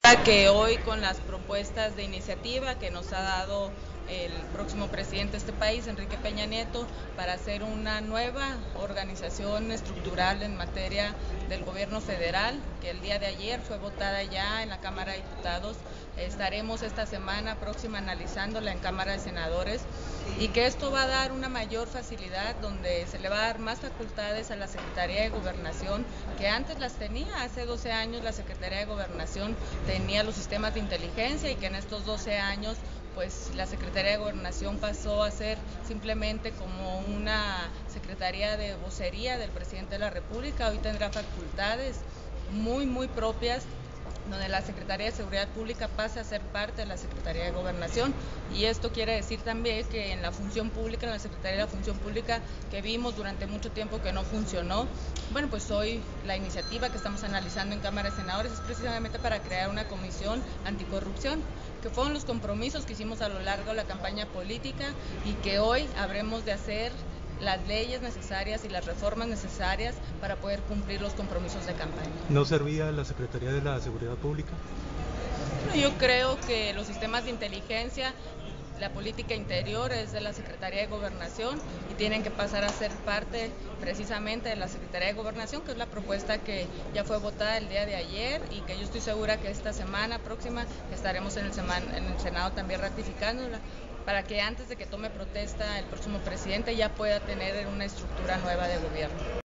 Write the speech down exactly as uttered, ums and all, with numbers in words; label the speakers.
Speaker 1: Que hoy con las propuestas de iniciativa que nos ha dado el próximo presidente de este país, Enrique Peña Nieto, para hacer una nueva organización estructural en materia del gobierno federal, que el día de ayer fue votada ya en la Cámara de Diputados. Estaremos esta semana próxima analizándola en Cámara de Senadores, y que esto va a dar una mayor facilidad, donde se le va a dar más facultades a la Secretaría de Gobernación, que antes las tenía. Hace doce años la Secretaría de Gobernación tenía los sistemas de inteligencia, y que en estos doce años pues la Secretaría de Gobernación pasó a ser simplemente como una secretaría de vocería del presidente de la República. Hoy tendrá facultades muy muy propias, donde la Secretaría de Seguridad Pública pasa a ser parte de la Secretaría de Gobernación, y esto quiere decir también que en la función pública, en la Secretaría de la Función Pública, que vimos durante mucho tiempo que no funcionó, bueno, pues hoy la iniciativa que estamos analizando en Cámara de Senadores es precisamente para crear una comisión anticorrupción, que fueron los compromisos que hicimos a lo largo de la campaña política, y que hoy habremos de hacer las leyes necesarias y las reformas necesarias para poder cumplir los compromisos de campaña.
Speaker 2: ¿No servía la Secretaría de la Seguridad Pública?
Speaker 1: Yo creo que los sistemas de inteligencia, la política interior es de la Secretaría de Gobernación, y tienen que pasar a ser parte precisamente de la Secretaría de Gobernación, que es la propuesta que ya fue votada el día de ayer, y que yo estoy segura que esta semana próxima estaremos en el, semana, en el Senado también ratificándola, para que antes de que tome protesta el próximo presidente ya pueda tener una estructura nueva de gobierno.